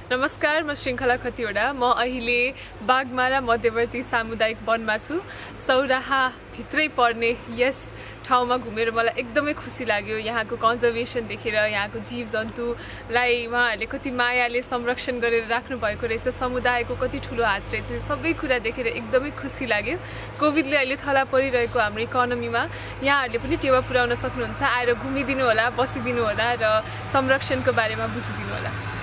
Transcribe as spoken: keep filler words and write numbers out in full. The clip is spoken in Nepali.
नमस्कार, म श्रृङ्खला खतिवडा। म अहिले बागमारा मध्यवर्ती सामुदायिक वनमा छु। सौराहा भित्रै पर्ने यस ठाउँमा घुमेर मलाई एकदमै खुसी लाग्यो। यहाँको कन्जर्भेसन देखेर, यहाँको जीवजन्तुलाई उहाँहरूले कति मायाले संरक्षण गरेर राख्नु भएको रहेछ, समुदायको कति ठुलो हात रहेछ, सबै कुरा देखेर एकदमै खुसी लाग्यो। कोभिडले अहिले थला परिरहेको हाम्रो इकोनोमीमा यहाँहरूले पनि टेवा पुर्याउन सक्नुहुन्छ। आएर घुमिदिनु होला, बसिदिनु होला र संरक्षणको बारेमा बुझिदिनु होला।